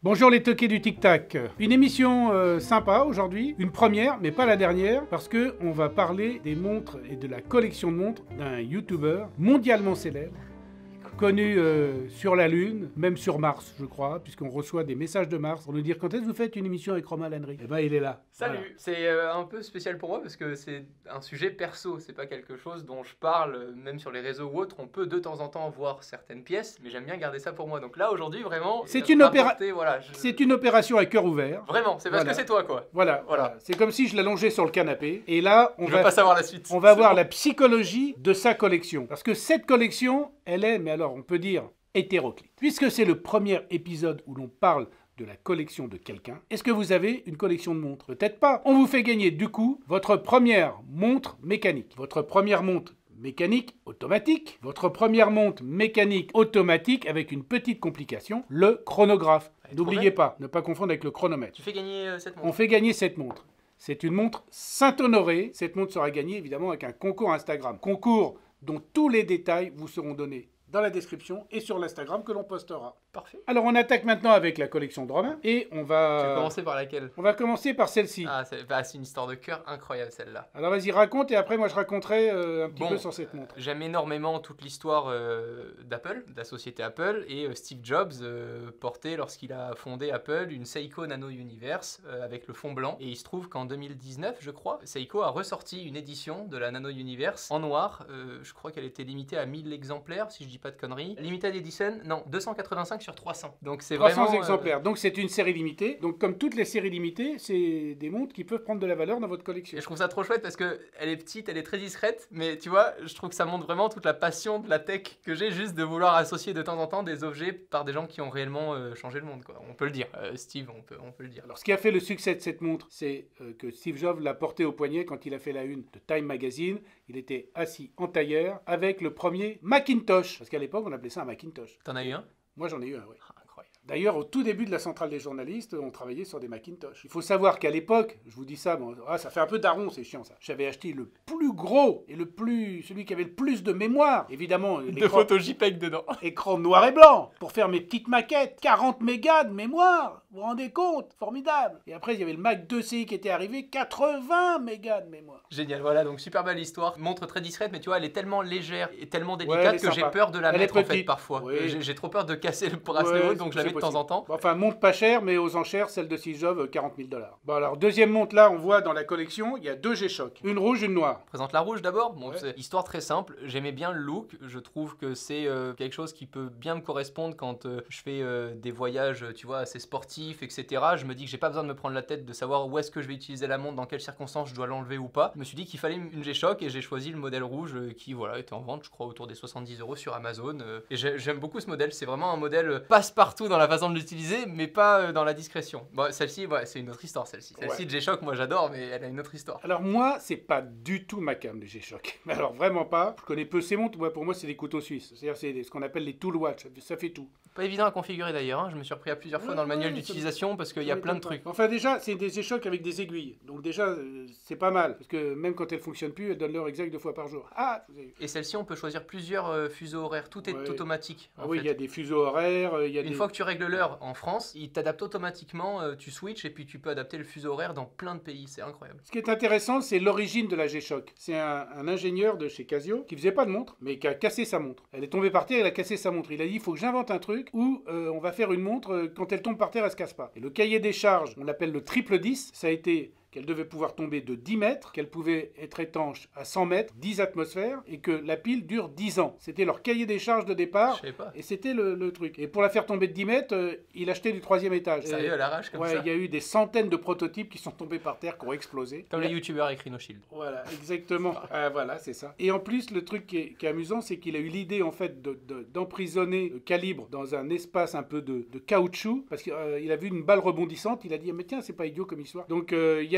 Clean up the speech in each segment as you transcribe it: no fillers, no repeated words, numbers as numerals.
Bonjour les toqués du Tic Tac. Une émission sympa aujourd'hui, une première, mais pas la dernière, parce que on va parler des montres et de la collection de montres d'un YouTuber mondialement célèbre, connu sur la Lune, même sur Mars, je crois, puisqu'on reçoit des messages de Mars pour nous dire quand est-ce que vous faites une émission avec Romain Lannery. Eh ben, il est là. Salut, Voilà. c'est un peu spécial pour moi parce que c'est un sujet perso, c'est pas quelque chose dont je parle, même sur les réseaux ou autres. On peut de temps en temps voir certaines pièces, mais j'aime bien garder ça pour moi. Donc là, aujourd'hui, vraiment, C'est une voilà, C'est une opération à cœur ouvert. Vraiment, c'est parce Voilà. que c'est toi, quoi. Voilà. Voilà. C'est comme si je l'allongeais sur le canapé. Et là, Je veux pas savoir la suite. on va C'est voir bon. la psychologie de sa collection. Parce que cette collection, elle est, mais alors on peut dire, hétéroclite. Puisque c'est le premier épisode où l'on parle de la collection de quelqu'un, est-ce que vous avez une collection de montres? Peut-être pas. On vous fait gagner du coup votre première montre mécanique. Votre première montre mécanique automatique. Votre première montre mécanique automatique avec une petite complication, le chronographe. N'oubliez pas, ne pas confondre avec le chronomètre. Tu fais gagner cette montre. On fait gagner cette montre. C'est une montre Saint-Honoré. Cette montre sera gagnée évidemment avec un concours Instagram. Concours dont tous les détails vous seront donnés dans la description et sur l'Instagram que l'on postera. Parfait. Alors on attaque maintenant avec la collection de Romain et on Tu veux va... commencer par laquelle? On va commencer par celle-ci. Ah, c'est une histoire de cœur incroyable, celle-là. Alors vas-y, raconte et après moi je raconterai un petit peu sur cette montre. J'aime énormément toute l'histoire d'Apple, de la société Apple, et Steve Jobs portait, lorsqu'il a fondé Apple, une Seiko Nano Universe avec le fond blanc. Et il se trouve qu'en 2019, je crois, Seiko a ressorti une édition de la Nano Universe en noir. Je crois qu'elle était limitée à 1000 exemplaires, si je dis pas de conneries. Limited Edition, non, 285 sur 300. Donc c'est 300 vraiment... exemplaires. Donc c'est une série limitée. Donc comme toutes les séries limitées, c'est des montres qui peuvent prendre de la valeur dans votre collection. Et je trouve ça trop chouette parce que elle est petite, elle est très discrète, mais tu vois, je trouve que ça montre vraiment toute la passion de la tech que j'ai, juste de vouloir associer de temps en temps des objets par des gens qui ont réellement changé le monde, quoi. On peut le dire. Steve, on peut le dire. Alors, ce qui a fait le succès de cette montre, c'est que Steve Jobs l'a portée au poignet quand il a fait la une de Time Magazine. Il était assis en tailleur avec le premier Macintosh. Parce qu'à l'époque, on appelait ça un Macintosh. T'en as eu un? Moi, j'en ai eu un, oui. Ah, incroyable. D'ailleurs, au tout début de la centrale des journalistes, on travaillait sur des Macintosh. Il faut savoir qu'à l'époque, je vous dis ça, bon, ça fait un peu daron, c'est chiant ça. J'avais acheté le plus gros et celui qui avait le plus de mémoire. Évidemment, De photos JPEG dedans. écran noir et blanc pour faire mes petites maquettes. 40 mégas de mémoire, vous vous rendez compte? Formidable. Et après, il y avait le Mac 2CI qui était arrivé, 80 mégas de mémoire. Génial, voilà, donc super belle histoire. Montre très discrète, mais tu vois, elle est tellement légère et tellement Ouais, délicate elle est que j'ai sympa. peur de la Elle est mettre en fait petite. parfois. Oui. J'ai trop peur de casser le bracelet Ouais, haut, donc je la c'est mets de temps possible. en temps. Bon, enfin, montre pas cher, mais aux enchères, celle de Steve Jobs, 40 000 $. Bon, alors, deuxième montre là, on voit dans la collection, il y a deux G-Shock. Une rouge, une noire. On présente la rouge d'abord. Bon, Ouais. c'est histoire très simple. J'aimais bien le look. Je trouve que c'est quelque chose qui peut bien me correspondre quand je fais des voyages, tu vois, assez sportifs, etc. Je me dis que j'ai pas besoin de me prendre la tête de savoir où est-ce que je vais utiliser la montre, dans quelles circonstances je dois l'enlever ou pas. Je me suis dit qu'il fallait une G-Shock et j'ai choisi le modèle rouge qui, voilà, était en vente, je crois, autour des 70 € sur Amazon. Et j'aime beaucoup ce modèle. C'est vraiment un modèle passe-partout dans la façon de l'utiliser, mais pas dans la discrétion. Bon, celle-ci, ouais, c'est une autre histoire, celle-ci. Celle-ci Ouais. de G-Shock, moi j'adore, mais elle a une autre histoire. Alors moi, c'est pas du tout ma cam, les G-Shock. Mais alors vraiment pas. Je connais peu ces montres. Moi, pour moi, c'est des couteaux suisses. C'est-à-dire, c'est ce qu'on appelle les tool watch. Ça fait tout. Pas évident à configurer d'ailleurs, hein. Je me suis repris à plusieurs fois dans le manuel Ouais, d'utilisation parce qu'il y a plein de trucs. Enfin déjà, c'est des G-Shock avec des aiguilles. Donc déjà, c'est pas mal. Parce que même quand elles fonctionnent plus, elles donnent l'heure exacte 2 fois par jour. Ah, vous avez vu. Et celle-ci, on peut choisir plusieurs fuseaux horaires. Tout est Ouais. automatique. Ah en oui, fait. il y a des fuseaux horaires. Il y a Une des... fois que tu règles l'heure en France, il t'adapte automatiquement, tu switches et puis tu peux adapter le fuseau horaire dans plein de pays. C'est incroyable. Ce qui est intéressant, c'est l'origine de la G-Shock. C'est un ingénieur de chez Casio qui faisait pas de montre, mais qui a cassé sa montre. Elle est tombée par terre, il a cassé sa montre. Il a dit, il faut que j'invente un truc où on va faire une montre, quand elle tombe par terre, elle se casse pas. Et le cahier des charges, on l'appelle le triple 10, ça a été qu'elle devait pouvoir tomber de 10 mètres, qu'elle pouvait être étanche à 100 mètres, 10 atmosphères, et que la pile dure 10 ans. C'était leur cahier des charges de départ, Je savais pas. et c'était le truc. Et pour la faire tomber de 10 mètres, il achetait du 3e étage. Sérieux, à l'arrache comme Ouais, ça. il y a eu des centaines de prototypes qui sont tombés par terre, qui ont explosé. Comme Et- les youtubeurs avec Rhino Shield. Voilà, exactement. Ah, voilà, c'est ça. Et en plus, le truc qui est amusant, c'est qu'il a eu l'idée, en fait, d'emprisonner le calibre dans un espace un peu de caoutchouc, parce qu'il a vu une balle rebondissante, il a dit, mais tiens, c'est pas idiot comme histoire. Donc, il y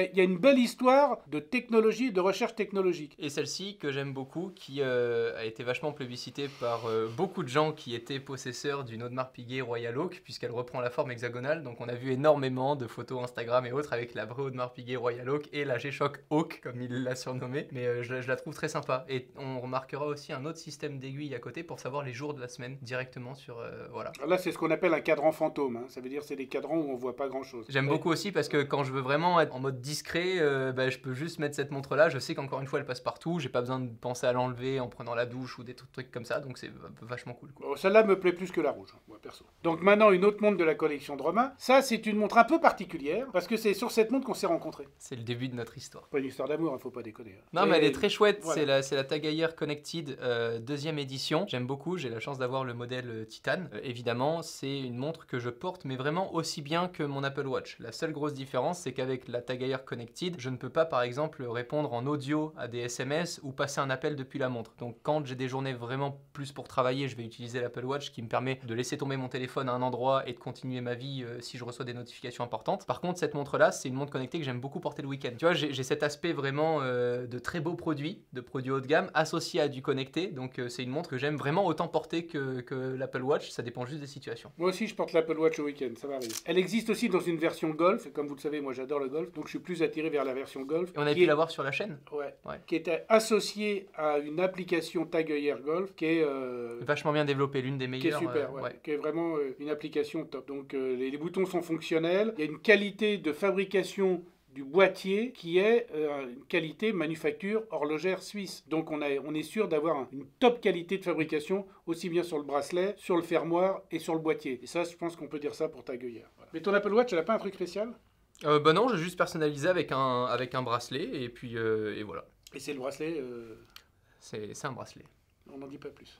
y a une belle histoire de technologie, de recherche technologique. Et celle-ci que j'aime beaucoup, qui a été vachement plébiscitée par beaucoup de gens qui étaient possesseurs d'une Audemars Piguet Royal Oak, puisqu'elle reprend la forme hexagonale. Donc on a vu énormément de photos Instagram et autres avec la vraie Audemars Piguet Royal Oak et la G-Shock Oak, comme il l'a surnommée. Mais je la trouve très sympa. Et on remarquera aussi un autre système d'aiguilles à côté pour savoir les jours de la semaine directement sur... voilà. Alors là, c'est ce qu'on appelle un cadran fantôme. Hein. Ça veut dire c'est des cadrans où on voit pas grand-chose. J'aime beaucoup aussi parce que quand je veux vraiment être en mode discret, je peux juste mettre cette montre-là. Je sais qu'encore une fois, elle passe partout. J'ai pas besoin de penser à l'enlever en prenant la douche ou des trucs comme ça. Donc c'est vachement cool, quoi. Bon, celle-là me plaît plus que la rouge, moi perso. Donc maintenant, une autre montre de la collection de Romain. Ça, c'est une montre un peu particulière parce que c'est sur cette montre qu'on s'est rencontrés. C'est le début de notre histoire. Pas une histoire d'amour, il faut pas déconner. Hein. Non, mais elle est très chouette. Voilà. C'est la Tag Heuer Connected deuxième édition. J'aime beaucoup. J'ai la chance d'avoir le modèle Titane. Évidemment, c'est une montre que je porte, mais vraiment aussi bien que mon Apple Watch. La seule grosse différence, c'est qu'avec la Tag Heuer Connected, je ne peux pas, par exemple, répondre en audio à des SMS ou passer un appel depuis la montre. Donc, quand j'ai des journées vraiment plus pour travailler, je vais utiliser l'Apple Watch qui me permet de laisser tomber mon téléphone à un endroit et de continuer ma vie si je reçois des notifications importantes. Par contre, cette montre-là, c'est une montre connectée que j'aime beaucoup porter le week-end. Tu vois, j'ai cet aspect vraiment de très beaux produits, de produits haut de gamme associés à du connecté. Donc, c'est une montre que j'aime vraiment autant porter que l'Apple Watch. Ça dépend juste des situations. Moi aussi, je porte l'Apple Watch au week-end, ça m'arrive. Elle existe aussi dans une version Golf. Et comme vous le savez, moi j'adore le Golf, donc je suis plus attiré vers la version Golf. Et on a pu la voir sur la chaîne. Ouais. Ouais. Qui était associée à une application Tag Heuer Golf qui est vachement bien développée, l'une des meilleures. Qui est super, qui est vraiment une application top. Donc les boutons sont fonctionnels. Il y a une qualité de fabrication du boîtier qui est une qualité manufacture horlogère suisse. Donc on est sûr d'avoir une top qualité de fabrication aussi bien sur le bracelet, sur le fermoir et sur le boîtier. Et ça, je pense qu'on peut dire ça pour Tag Heuer. Voilà. Mais ton Apple Watch, elle n'a pas un truc spécial ? Non, j'ai juste personnalisé avec un bracelet et puis et voilà. Et c'est le bracelet C'est un bracelet. On n'en dit pas plus.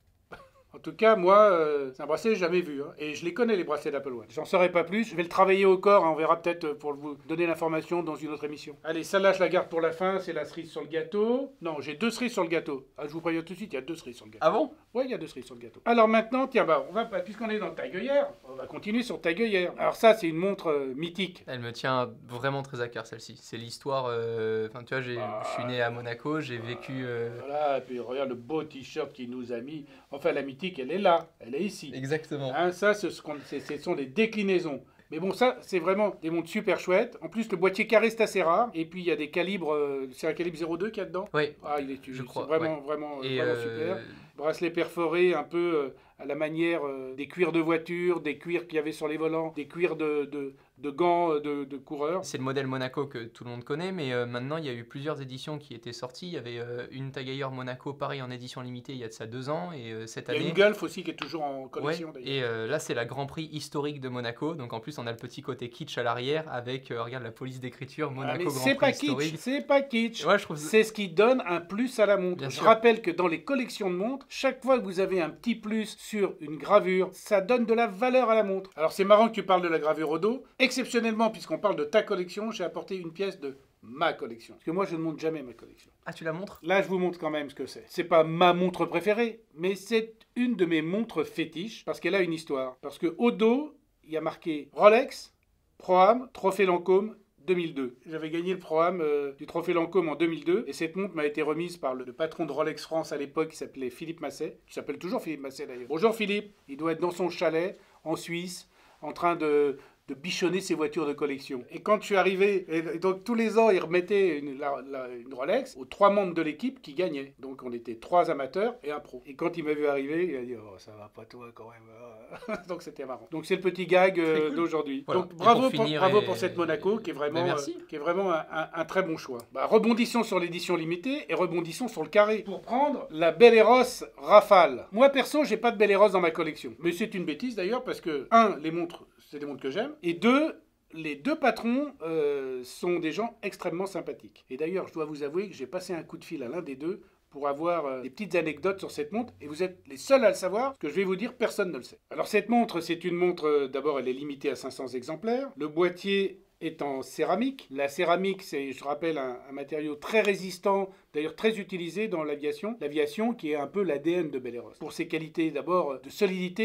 En tout cas, moi, c'est un bracelet que j'ai jamais vu. Hein. Et je les connais, les bracelets d'Apple Watch. J'en saurai pas plus. Je vais le travailler au corps. Hein. On verra peut-être pour vous donner l'information dans une autre émission. Allez, celle-là, je la garde pour la fin. C'est la cerise sur le gâteau. Non, j'ai 2 cerises sur le gâteau. Ah, je vous préviens tout de suite, il y a 2 cerises sur le gâteau. Ah bon ? Oui, il y a 2 cerises sur le gâteau. Alors maintenant, tiens, puisqu'on est dans Tag Heuer, on va continuer sur Tag Heuer. Alors ça, c'est une montre mythique. Elle me tient vraiment très à cœur, celle-ci. C'est l'histoire... Enfin, tu vois, je suis né à Monaco, j'ai vécu... Voilà, et puis regarde le beau t-shirt qu'il nous a mis. Enfin, la mythique, elle est là. Elle est ici. Exactement. Hein, ça, ce sont des déclinaisons. Mais bon, ça, c'est vraiment des montres super chouettes. En plus, le boîtier carré, c'est assez rare. Et puis, il y a des calibres... c'est un calibre 0,2 qu'il y a dedans ? Oui. Ah, il est, je crois. C'est vraiment, ouais. vraiment super. Et Bracelet perforé, un peu à la manière des cuirs de voiture, des cuirs qu'il y avait sur les volants, des cuirs de gants de coureurs. C'est le modèle Monaco que tout le monde connaît, mais maintenant, il y a eu plusieurs éditions qui étaient sorties. Il y avait une Tag Heuer Monaco, pareil, en édition limitée, il y a de ça 2 ans. Et cette année... Il y a une Golf aussi qui est toujours en collection, ouais, d'ailleurs. et là, c'est la Grand Prix historique de Monaco. Donc, en plus, on a le petit côté kitsch à l'arrière avec, regarde, la police d'écriture Monaco Grand Prix historique. C'est pas kitsch, ouais, je trouve... c'est ce qui donne un plus à la montre. Bien je sûr. rappelle que dans les collections de montres, chaque fois que vous avez un petit plus sur une gravure, ça donne de la valeur à la montre. Alors c'est marrant que tu parles de la gravure au dos. Exceptionnellement, puisqu'on parle de ta collection, j'ai apporté une pièce de ma collection. Parce que moi, je ne montre jamais ma collection. Ah, tu la montres ? Là, je vous montre quand même ce que c'est. C'est pas ma montre préférée, mais c'est une de mes montres fétiches, parce qu'elle a une histoire. Parce que au dos, il y a marqué Rolex, Pro-Am, Trophée Lancôme, 2002. J'avais gagné le Pro-Am du Trophée Lancôme en 2002 et cette montre m'a été remise par le patron de Rolex France à l'époque qui s'appelait Philippe Masset, qui s'appelle toujours Philippe Masset d'ailleurs. Bonjour Philippe, il doit être dans son chalet en Suisse en train de bichonner ses voitures de collection. Et quand je suis arrivé, et donc tous les ans, il remettait une Rolex aux 3 membres de l'équipe qui gagnaient. Donc on était 3 amateurs et un pro. Et quand il m'a vu arriver, il a dit « Oh, ça va pas toi quand même. » Donc c'était marrant. Donc c'est le petit gag cool. D'aujourd'hui. Voilà. Donc bravo pour cette Monaco qui est vraiment un très bon choix. Rebondissons sur l'édition limitée et rebondissons sur le carré pour prendre la Belleros Rafale. Moi perso, j'ai pas de Belleros dans ma collection. Mais c'est une bêtise d'ailleurs parce que, 1, les montres, c'est des montres que j'aime. Et 2, les 2 patrons sont des gens extrêmement sympathiques. Et d'ailleurs, je dois vous avouer que j'ai passé un coup de fil à l'un des 2 pour avoir des petites anecdotes sur cette montre. Et vous êtes les seuls à le savoir. Ce que je vais vous dire, personne ne le sait. Alors cette montre, c'est une montre, d'abord, elle est limitée à 500 exemplaires. Le boîtier est en céramique. La céramique, c'est, je rappelle, un matériau très résistant, d'ailleurs très utilisé dans l'aviation. L'aviation qui est un peu l'ADN de Belleros. Pour ses qualités d'abord de solidité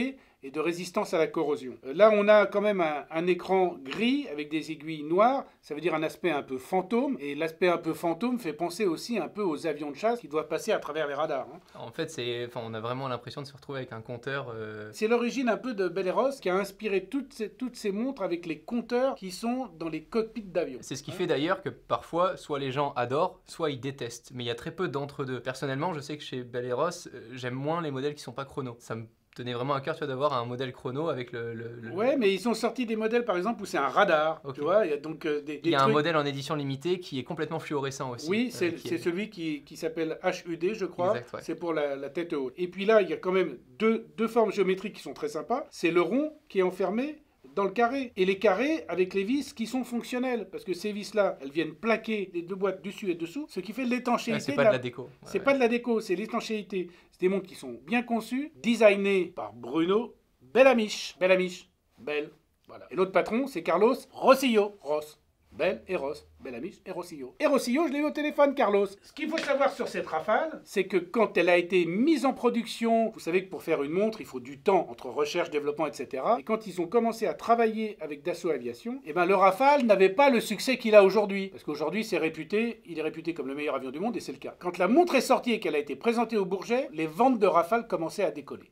et de résistance à la corrosion. Là, on a quand même un écran gris avec des aiguilles noires. Ça veut dire un aspect un peu fantôme. Et l'aspect un peu fantôme fait penser aussi un peu aux avions de chasse qui doivent passer à travers les radars. En fait, on a vraiment l'impression de se retrouver avec un compteur. C'est l'origine un peu de Bell Ross qui a inspiré toutes ces montres avec les compteurs qui sont dans les cockpits d'avion. C'est ce qui fait d'ailleurs que parfois, soit les gens adorent, soit ils détestent. Mais il y a très peu d'entre-deux. Personnellement, je sais que chez Bell Ross, j'aime moins les modèles qui sont pas chrono. Ça me tenait vraiment à cœur, tu vois, d'avoir un modèle chrono avec Ouais, mais ils ont sorti des modèles, par exemple, où c'est un radar. Okay. Tu vois, il y a donc il y a un modèle en édition limitée qui est complètement fluorescent aussi. Oui, c'est celui qui s'appelle HUD, je crois. Exact, ouais. C'est pour la tête haute. Et puis là, il y a quand même deux formes géométriques qui sont très sympas. C'est le rond qui est enfermé dans le carré. Et les carrés avec les vis qui sont fonctionnelles. Parce que ces vis-là, elles viennent plaquer les deux boîtes dessus et dessous, ce qui fait l'étanchéité. C'est pas de la déco. C'est pas de la déco, c'est l'étanchéité. C'est des montres qui sont bien conçues, designées par Bruno Bellamiche. Belle. Voilà. Et l'autre patron, c'est Carlos Rosillo. Ross. Bell et Ross, Bellamiche et Rosillo. Et Rosillo, je l'ai eu au téléphone, Carlos. Ce qu'il faut savoir sur cette Rafale, c'est que quand elle a été mise en production, vous savez que pour faire une montre, il faut du temps entre recherche, développement, etc. Et quand ils ont commencé à travailler avec Dassault Aviation, eh ben, le Rafale n'avait pas le succès qu'il a aujourd'hui. Parce qu'aujourd'hui, il est réputé comme le meilleur avion du monde, et c'est le cas. Quand la montre est sortie et qu'elle a été présentée au Bourget, les ventes de Rafale commençaient à décoller.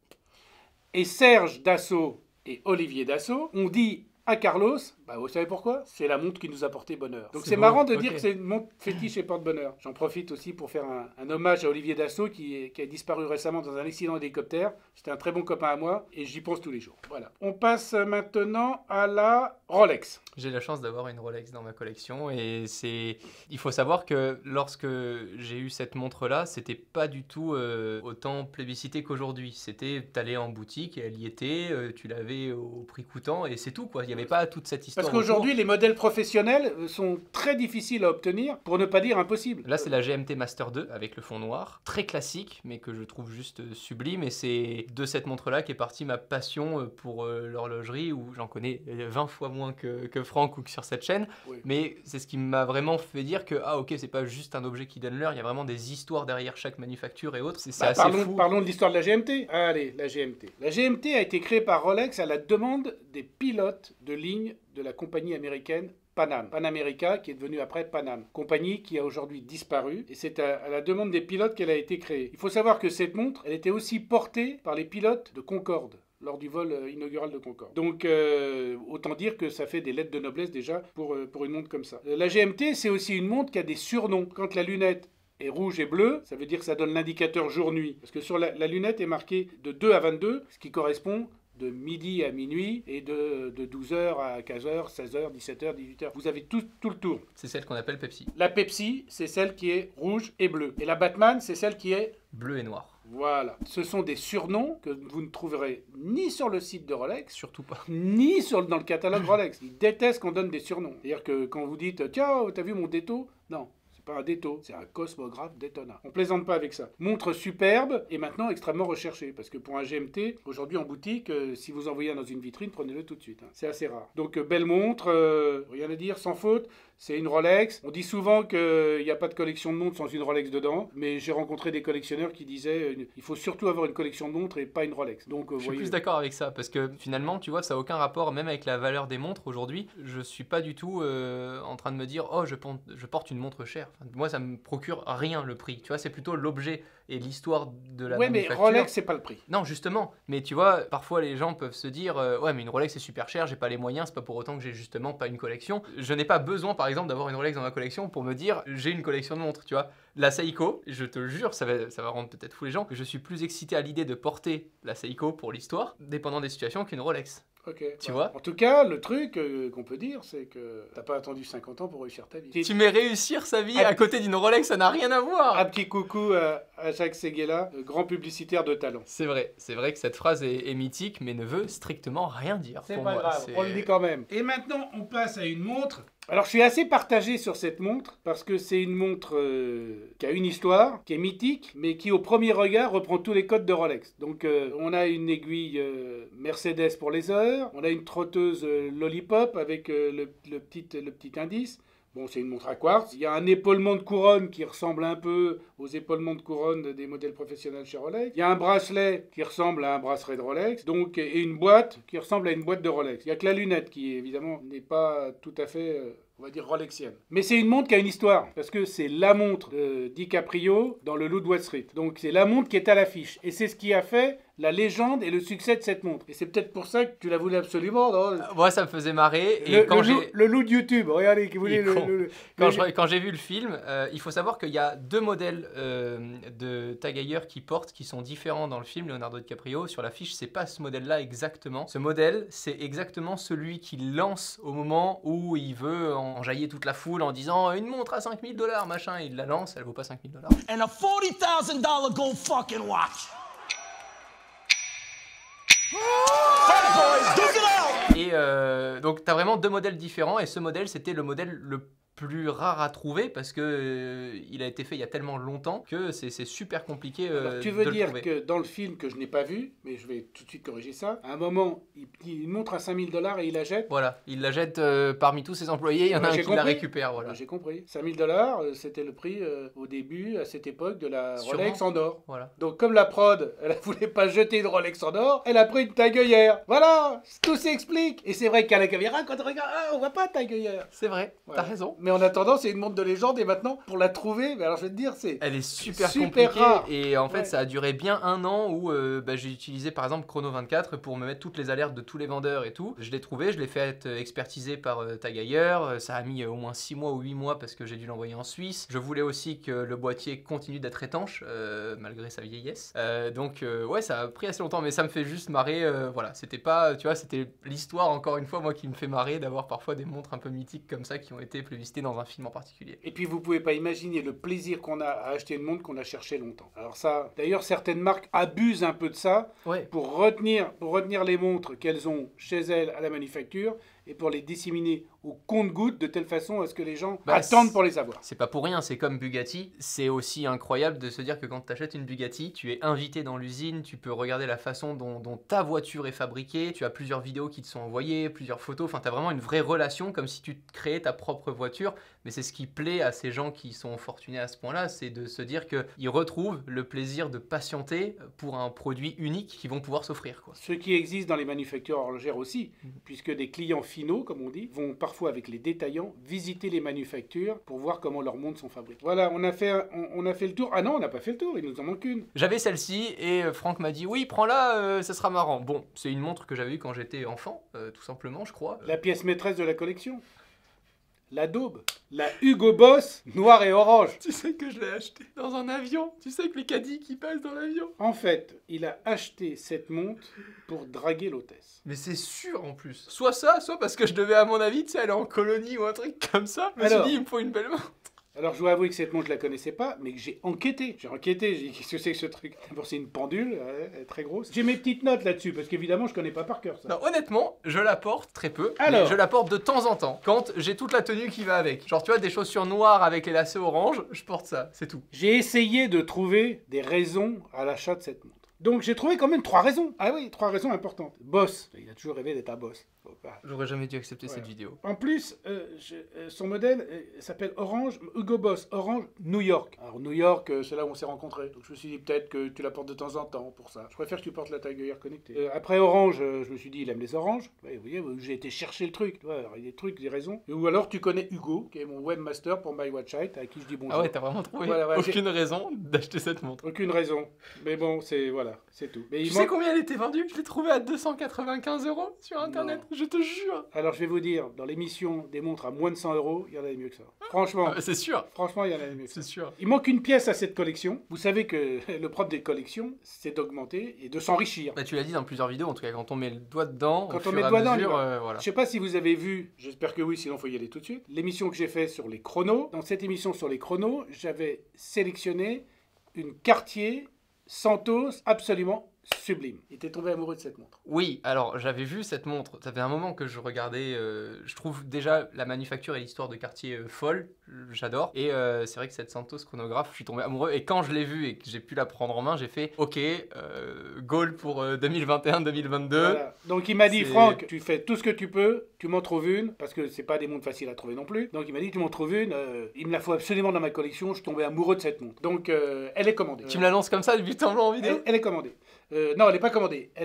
Et Serge Dassault et Olivier Dassault ont dit à Carlos, bah vous savez pourquoi? C'est la montre qui nous a porté bonheur. Donc c'est marrant de dire que c'est une montre fétiche et porte-bonheur. J'en profite aussi pour faire un hommage à Olivier Dassault qui a disparu récemment dans un accident d'hélicoptère. C'était un très bon copain à moi et j'y pense tous les jours. Voilà. On passe maintenant à la Rolex. J'ai la chance d'avoir une Rolex dans ma collection et il faut savoir que lorsque j'ai eu cette montre-là, c'était pas du tout autant plébiscité qu'aujourd'hui. C'était, t'allais en boutique et elle y était, tu l'avais au prix coûtant et c'est tout quoi. Il n'y avait pas toute cette histoire. Parce qu'aujourd'hui, les modèles professionnels sont très difficiles à obtenir, pour ne pas dire impossible. Là, c'est la GMT Master 2 avec le fond noir, très classique, mais que je trouve juste sublime. Et c'est de cette montre-là qu'est partie ma passion pour l'horlogerie, où j'en connais 20 fois moins que Franck ou que sur cette chaîne. Oui. Mais c'est ce qui m'a vraiment fait dire que, ah ok, c'est pas juste un objet qui donne l'heure, il y a vraiment des histoires derrière chaque manufacture et autres. C'est assez fou. Parlons de l'histoire de la GMT. Allez, la GMT. La GMT a été créée par Rolex à la demande des pilotes de ligne de la compagnie américaine Pan America, qui est devenue après Pan Am, compagnie qui a aujourd'hui disparu, et c'est à la demande des pilotes qu'elle a été créée. Il faut savoir que cette montre, elle était aussi portée par les pilotes de Concorde, lors du vol inaugural de Concorde. Donc, autant dire que ça fait des lettres de noblesse déjà pour une montre comme ça. La GMT, c'est aussi une montre qui a des surnoms. Quand la lunette est rouge et bleu, ça veut dire que ça donne l'indicateur jour-nuit. Parce que sur la lunette est marqué de 2 à 22, ce qui correspond de midi à minuit et de 12h à 15h, 16h, 17h, 18h. Vous avez tout le tour. C'est celle qu'on appelle Pepsi. La Pepsi, c'est celle qui est rouge et bleu. Et la Batman, c'est celle qui est bleu et noir. Voilà. Ce sont des surnoms que vous ne trouverez ni sur le site de Rolex, surtout pas, ni dans le catalogue Rolex. Ils détestent qu'on donne des surnoms. C'est-à-dire que quand vous dites « Tiens, t'as vu mon Detto ?» Non. Pas un Detto, c'est un Cosmographe Daytona. On plaisante pas avec ça. Montre superbe et maintenant extrêmement recherchée. Parce que pour un GMT, aujourd'hui en boutique, si vous envoyez dans une vitrine, prenez-le tout de suite. Hein. C'est assez rare. Donc belle montre, rien à dire, sans faute. C'est une Rolex. On dit souvent qu'il n'y a pas de collection de montres sans une Rolex dedans. Mais j'ai rencontré des collectionneurs qui disaient il faut surtout avoir une collection de montres et pas une Rolex. Donc, je suis plus d'accord avec ça. Parce que finalement, tu vois, ça n'a aucun rapport même avec la valeur des montres aujourd'hui. Je ne suis pas du tout en train de me dire oh, je porte une montre chère. Enfin, moi, ça me procure rien le prix. Tu vois, c'est plutôt l'objet et l'histoire de la manufacture. Mais Rolex, c'est pas le prix. Non, justement. Mais tu vois, parfois les gens peuvent se dire ouais, mais une Rolex c'est super cher, j'ai pas les moyens, c'est pas pour autant que j'ai justement pas une collection. Je n'ai pas besoin, par exemple, d'avoir une Rolex dans ma collection pour me dire j'ai une collection de montres, tu vois. La Seiko, je te le jure, ça va rendre peut-être fou les gens, que je suis plus excité à l'idée de porter la Seiko pour l'histoire, dépendant des situations, qu'une Rolex. Ok. Tu vois. En tout cas, le truc qu'on peut dire, c'est que t'as pas attendu 50 ans pour réussir ta vie. Tu mets réussir sa vie à côté d'une Rolex, ça n'a rien à voir. Un petit coucou à Jacques Séguéla, grand publicitaire de talent. C'est vrai que cette phrase est mythique, mais ne veut strictement rien dire. C'est pas grave, on le dit quand même. Et maintenant, on passe à une montre. Alors, je suis assez partagé sur cette montre, parce que c'est une montre qui a une histoire, qui est mythique, mais qui, au premier regard, reprend tous les codes de Rolex. Donc, on a une aiguille Mercedes pour les heures, on a une trotteuse Lollipop avec le petit indice, Bon, c'est une montre à quartz. Il y a un épaulement de couronne qui ressemble un peu aux épaulements de couronne des modèles professionnels chez Rolex. Il y a un bracelet qui ressemble à un bracelet de Rolex. Donc, et une boîte qui ressemble à une boîte de Rolex. Il n'y a que la lunette qui, évidemment, n'est pas tout à fait... on va dire Rolexienne. Mais c'est une montre qui a une histoire, parce que c'est la montre de DiCaprio dans Le Loup de Wall Street. Donc c'est la montre qui est à l'affiche. Et c'est ce qui a fait la légende et le succès de cette montre. Et c'est peut-être pour ça que tu la voulais absolument, non? Moi, ça me faisait marrer. Et le loup de YouTube, regardez, qui voulait quand j'ai vu le film, il faut savoir qu'il y a 2 modèles de Tag Heuer qui sont différents dans le film, Leonardo DiCaprio. Sur l'affiche, c'est pas ce modèle-là exactement. Ce modèle, c'est exactement celui qu'il lance au moment où il veut enjailler toute la foule en disant une montre à $5000, machin. Il la lance, elle vaut pas $5000. And a $40,000 gold fucking watch. Et donc t'as vraiment 2 modèles différents et ce modèle c'était le modèle le plus rare à trouver parce que il a été fait il y a tellement longtemps que c'est super compliqué Alors, tu veux de dire le trouver. que dans le film que je n'ai pas vu, mais je vais tout de suite corriger ça, à un moment, il montre à $5000 et il la jette. Voilà, il la jette parmi tous ses employés, il y en a un qui la récupère. Voilà. J'ai compris. $5000, c'était le prix au début, à cette époque, de la Sûrement. Rolex en or. Voilà. Donc comme la prod, elle ne voulait pas jeter une Rolex en or, elle a pris une Tag Heuer. Voilà, tout s'explique. Et c'est vrai qu'à la caméra, quand on regarde, on voit pas Tag Heuer. C'est vrai, Voilà. t'as raison. Mais en attendant, c'est une montre de légende et maintenant, pour la trouver, mais alors je vais te dire, c'est... Elle est super Super compliquée rare. et en fait Ouais. ça a duré bien 1 an où j'ai utilisé par exemple Chrono 24 pour me mettre toutes les alertes de tous les vendeurs et tout. Je l'ai trouvé, je l'ai fait expertiser par Tag Heuer, ça a mis au moins 6 mois ou 8 mois parce que j'ai dû l'envoyer en Suisse. Je voulais aussi que le boîtier continue d'être étanche malgré sa vieillesse. Donc ouais, ça a pris assez longtemps mais ça me fait juste marrer. Voilà, c'était pas, tu vois, c'était l'histoire encore une fois moi qui me fait marrer d'avoir parfois des montres un peu mythiques comme ça qui ont été plébiscitées dans un film en particulier. Et puis vous pouvez pas imaginer le plaisir qu'on a à acheter une montre qu'on a cherché longtemps. Alors ça, d'ailleurs certaines marques abusent un peu de ça Ouais. pour retenir les montres qu'elles ont chez elles à la manufacture et pour les disséminer au compte-gouttes de telle façon à ce que les gens attendent pour les avoir. C'est pas pour rien, c'est comme Bugatti. C'est aussi incroyable de se dire que quand tu achètes une Bugatti, tu es invité dans l'usine, tu peux regarder la façon dont ta voiture est fabriquée, tu as plusieurs vidéos qui te sont envoyées, plusieurs photos, enfin tu as vraiment une vraie relation comme si tu créais ta propre voiture. Mais c'est ce qui plaît à ces gens qui sont fortunés à ce point-là, c'est de se dire qu'ils retrouvent le plaisir de patienter pour un produit unique qu'ils vont pouvoir s'offrir, quoi. Ce qui existe dans les manufactures horlogères aussi, puisque des clients finaux, comme on dit, vont parfois avec les détaillants visiter les manufactures pour voir comment leurs montres sont fabriquées. Voilà, on a fait le tour. Ah non, on n'a pas fait le tour, il nous en manque une. J'avais celle-ci et Franck m'a dit oui, prends-la, ça sera marrant. Bon, c'est une montre que j'avais eue quand j'étais enfant, tout simplement, je crois. La pièce maîtresse de la collection. La daube. La Hugo Boss, noire et orange. Tu sais que je l'ai acheté dans un avion. Tu sais que les caddies qui passent dans l'avion. En fait, il a acheté cette montre pour draguer l'hôtesse. Mais c'est sûr en plus. Soit ça, soit parce que je devais à mon avis, tu sais, aller en colonie ou un truc comme ça. Je me suis Alors. dit, il me faut une belle montre. Alors, je dois avouer que cette montre, je la connaissais pas, mais que j'ai enquêté. J'ai dit, qu'est-ce que c'est que ce truc? D'abord, c'est une pendule, elle est très grosse. J'ai mes petites notes là-dessus, parce qu'évidemment, je connais pas par cœur ça. Non, honnêtement, je la porte très peu. Alors. Mais je la porte de temps en temps. Quand j'ai toute la tenue qui va avec. Genre, tu vois, des chaussures noires avec les lacets orange, je porte ça, c'est tout. J'ai essayé de trouver des raisons à l'achat de cette montre. Donc, j'ai trouvé quand même 3 raisons. Ah oui, 3 raisons importantes. Boss. Il a toujours rêvé d'être un boss. J'aurais jamais dû accepter Voilà. cette vidéo. En plus, son modèle s'appelle Orange, Hugo Boss Orange New York. Alors New York, c'est là où on s'est rencontrés. Donc je me suis dit peut-être que tu la portes de temps en temps pour ça. Je préfère que tu portes la Tag Heuer connectée. Après Orange, je me suis dit il aime les oranges. Ouais, vous voyez, j'ai été chercher le truc. Tu vois, alors, il y a des trucs, des raisons. Ou alors tu connais Hugo, qui est mon webmaster pour My Watch Site, à qui je dis bonjour. Ah ouais, t'as vraiment trouvé Voilà, aucune raison d'acheter cette montre. Aucune raison. Mais bon, c'est tout. Mais Tu il sais manque- combien elle était vendue? Je l'ai trouvée à 295 € sur internet, Non. je te jure. Alors je vais vous dire, dans l'émission des montres à moins de 100 €, il y en a des mieux que ça. Franchement, Ah bah, c'est sûr, franchement, il y en a des mieux que ça. c'est sûr. Il manque une pièce à cette collection. Vous savez que le propre des collections, c'est d'augmenter et de s'enrichir. Bah, tu l'as dit dans plusieurs vidéos, en tout cas, quand on met le doigt dedans, Quand au on fur met et le à doigt dedans, mesure, on y va. voilà. Je sais pas si vous avez vu, j'espère que oui, sinon il faut y aller tout de suite, l'émission que j'ai faite sur les chronos. Dans cette émission sur les chronos, j'avais sélectionné une Cartier Santos absolument sublime. Il était tombé amoureux de cette montre. Oui, alors j'avais vu cette montre, ça fait un moment que je regardais, je trouve déjà la manufacture et l'histoire de Cartier folle, j'adore. Et c'est vrai que cette Santos chronographe, je suis tombé amoureux. Et quand je l'ai vue et que j'ai pu la prendre en main, j'ai fait ok, goal pour 2021-2022. Voilà. Donc il m'a dit, C'est- Franck, tu fais tout ce que tu peux, tu m'en trouves une, parce que c'est pas des montres faciles à trouver non plus. Donc il m'a dit, tu m'en trouves une, il me la faut absolument dans ma collection, je suis tombé amoureux de cette montre. Donc elle est commandée. Tu me l'annonces comme ça, du but en blanc en vidéo? Elle est commandée. Non, elle n'est pas commandée. Elle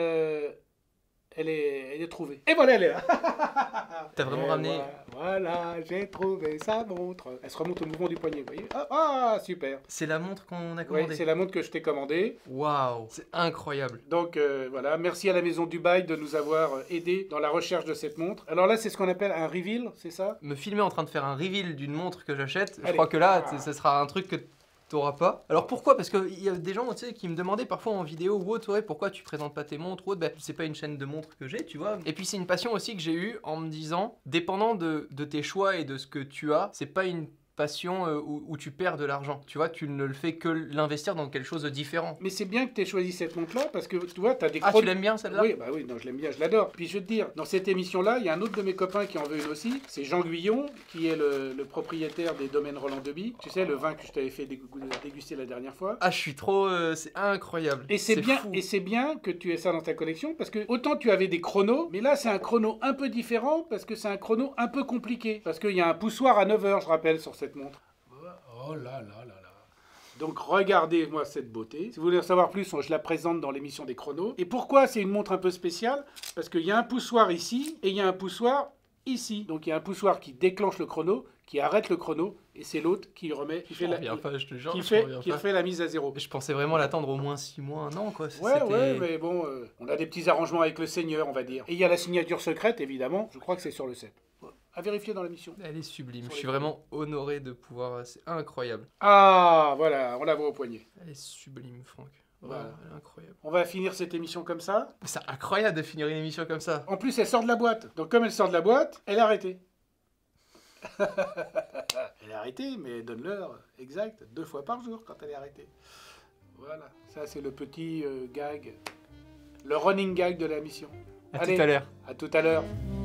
est trouvée. Et voilà, elle est là. T'as vraiment Et ramené... Voilà, j'ai trouvé sa montre. Elle se remonte au mouvement du poignet, vous voyez. Ah, super. C'est la montre qu'on a Oui, commandée. c'est la montre que je t'ai commandée. Waouh, c'est incroyable. Donc voilà, merci à la Maison Dubaï de nous avoir aidés dans la recherche de cette montre. Alors là, c'est ce qu'on appelle un reveal, c'est ça? Me filmer en train de faire un reveal d'une montre que j'achète, je Allez. crois que là, Ah. ce sera un truc que t'auras pas. Alors pourquoi? Parce qu'il y a des gens, tu sais, qui me demandaient parfois en vidéo ou autre, ouais, pourquoi tu présentes pas tes montres ou autre. Ben, c'est pas une chaîne de montres que j'ai, tu vois. Et puis c'est une passion aussi que j'ai eue en me disant, dépendant de tes choix et de ce que tu as, c'est pas une passion où tu perds de l'argent. Tu vois, tu ne le fais que l'investir dans quelque chose de différent. Mais c'est bien que tu aies choisi cette montre-là, parce que tu vois, tu as des Ah, chronos- tu l'aimes bien celle-là? Oui, bah oui, non, je l'aime bien, je l'adore. Puis je vais te dire, dans cette émission-là, il y a un autre de mes copains qui en veut une aussi. C'est Jean Guyon, qui est le propriétaire des domaines Roland Deby. Tu sais, le vin que je t'avais fait déguster la dernière fois. Ah, je suis trop... c'est incroyable. Et c'est bien, fou. et c'est bien que tu aies ça dans ta collection, parce que autant tu avais des chronos, mais là c'est un chrono un peu différent, parce que c'est un chrono un peu compliqué. Parce qu'il y a un poussoir à 9h, je rappelle, sur cette montre. Oh là là là là. Donc regardez-moi cette beauté. Si vous voulez en savoir plus, je la présente dans l'émission des chronos. Et pourquoi c'est une montre un peu spéciale? Parce qu'il y a un poussoir ici, et il y a un poussoir ici. Donc il y a un poussoir qui déclenche le chrono, qui arrête le chrono, et c'est l'autre qui remet, qui fait, Je reviens pas, je te jure, qui je fait, reviens qui pas. refait la mise à zéro. Je pensais vraiment l'attendre au moins 6 mois, 1 an, quoi. Ouais, C'était- ouais, mais bon, on a des petits arrangements avec le Seigneur, on va dire. Et il y a la signature secrète, évidemment. Je crois que c'est sur le set. À vérifier dans la mission. Elle est sublime. Sur Je les suis vraiment honoré de pouvoir... C'est incroyable. Ah, voilà, on la voit au poignet. Elle est sublime, Franck. Voilà. Voilà, elle est incroyable. On va finir cette émission comme ça. C'est incroyable de finir une émission comme ça. En plus, elle sort de la boîte. Donc, comme elle sort de la boîte, elle est arrêtée. Elle est arrêtée, mais donne l'heure exacte, 2 fois par jour quand elle est arrêtée. Voilà, ça c'est le petit gag, le running gag de la mission. À Allez, tout à l'heure. à tout à l'heure.